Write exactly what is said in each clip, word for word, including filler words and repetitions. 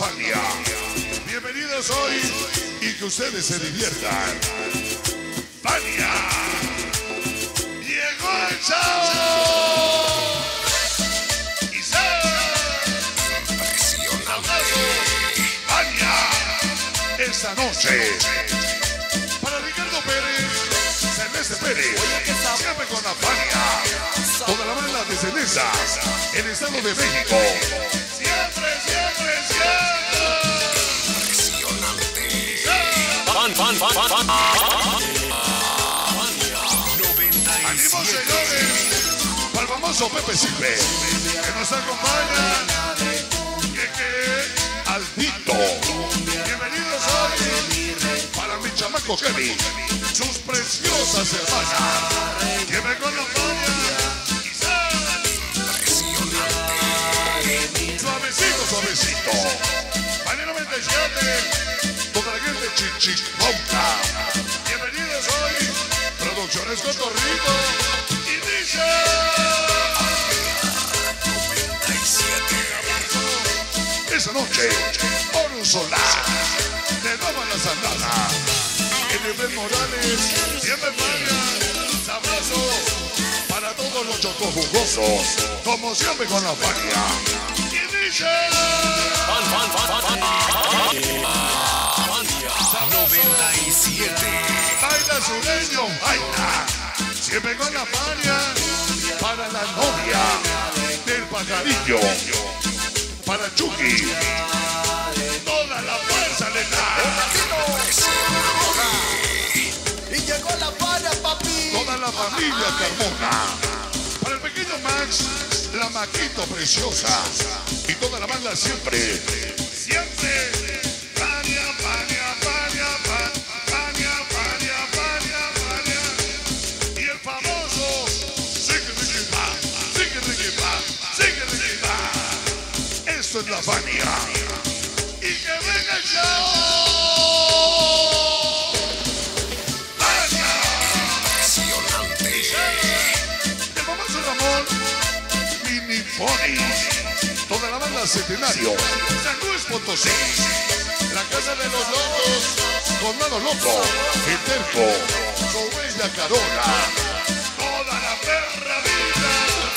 Fania. Bienvenidos hoy y que ustedes se diviertan. Fania. Llegó el chao. Y se Fania. Esta noche para Ricardo Pérez, Celeste Pérez, siempre con la Fania. Toda la banda de Celeste, el Estado de México. Siempre, siempre, siempre. Impresionante. Fan, fan, fan, fan, fan. Animo, señores, para el famoso Pepe Silve, que nos acompaña. Que que Aldito. Bienvenidos hoy para mi chamaco Kevin, sus preciosas hermanas. Lleve con la Fania. Suavecito, suavecito. Fania noventa y siete. Toda la gente chichiponca. Bienvenidos hoy. Producciones Cotorrito. Y dice noventa y siete. Esa noche, Oro Solar. De nuevo en la sandana. En Efraín Morales. Siempre Fania. Sabroso. Para todos los chocojugosos. Como siempre con la Fania. Fan, fan, fan, fan, fan. noventa y siete. Baila sureño, baila. Siempre con la Fania. Para la novia del pajarillo. Para Chucky. Toda la fuerza le da. Y llegó la Fania, papi. Toda la familia Carmona. Para el pequeño Max. La Maquito preciosa y toda la banda siempre, siempre, Fania, Fania, Fania, Fania, Fania, Fania, Fania, y el famoso, sigue, sigue, va, sigue, sigue, va, sigue, sigue, va. Esto es la Fania, y que venga el show. Fania, impresionante. El famoso Ramón. Toda la banda Centenario, San Luis Potosí, la Casa de los Locos, Condado Loco, El Terco, Sobeida Carola, toda la perra vida.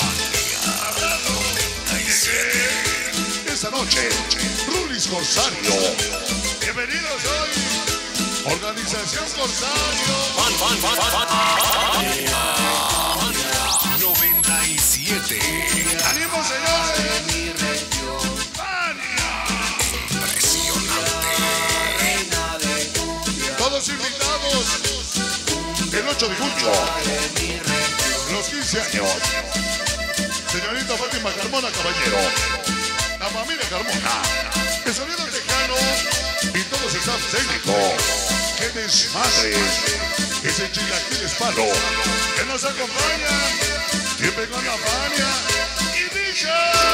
Esta noche, Rulis Corsario. Bienvenidos hoy, Organización Corsario. Fan, fan, fan, fan, fan. noventa y siete. ¡Ánimo, señores! Mi región, Fania. Impresionante. Todos invitados el ocho de julio. Los quince años. Señorita Fátima Carmona, caballero. La familia Carmona. El sonido tejano y todo su staff técnico. ¡Qué desmadre! Ese chilaquiles palo que nos acompaña. Siempre con la Fania y dice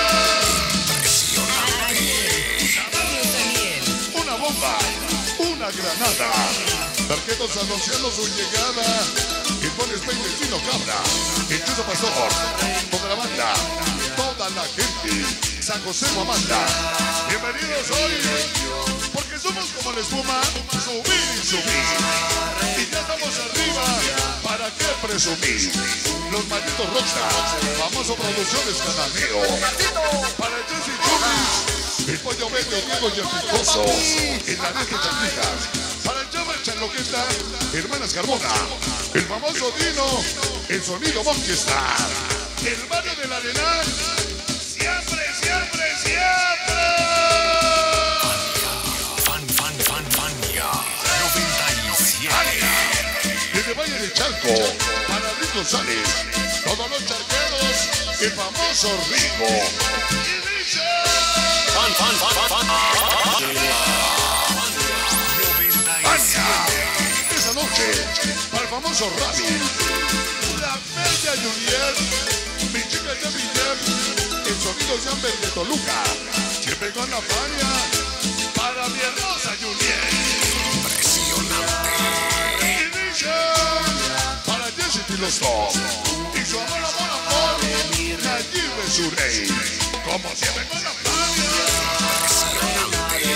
una bomba, una granada. Tarjetos anunciando su llegada. Y pones Vecino Cabra, el Chuzo Pastor, toda la banda, toda la gente, San José Guamanda. Bienvenidos hoy, porque somos como la espuma, subir y subir. Y ya estamos arriba, ¿para qué presumir? Los malditos rockstars, famoso Producciones Cananeo. Para Jesse Chumis, el Pollo Verde, Diego y el Picoso, el Naranjo Chaquitas. Para el Chava Chaloqueta, Hermanas Carmona, el famoso Dino, el sonido Monkestar, el barrio del Arenal, siempre, siempre, siempre. Fan, fan, fan, Fania, noventa y siete. Desde Valle de Chalco, para Rico González, todos los charqueros, el famoso Rico. Y dice fan, fan, fan, fan, fan. Esa noche, para el famoso Rabi, la Media Juliet, mi chica de Villar, el sonido Jamber de Toluca, siempre con la Fania, para mi hermosa Juliet. Impresionante. Y dice, para Jesse Filoso, y su amor, amor, amor, Nayib Surey, como siempre con la Fania. Impresionante.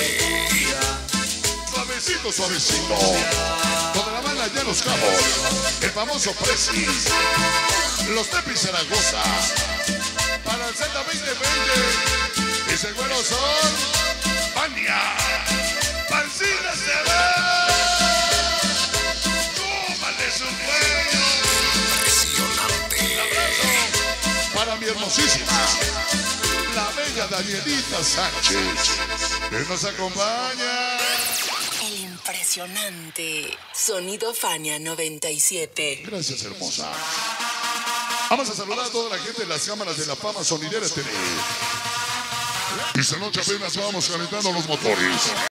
suavecito, suavecito. Donde la banda ya los cabos. El famoso Prezi. Los Tepis Zaragoza. Para el Z veinte veinte. Y seguros son Fania. Pancita se ve. Tómale su cuello. Impresionante. Un abrazo para mi hermosísima, la bella Danielita Sánchez, que nos acompaña. El impresionante Sonido Fania noventa y siete. Gracias, hermosa. Vamos a saludar a toda la gente de las cámaras de la fama sonidera T V. Y esta noche apenas vamos calentando los motores.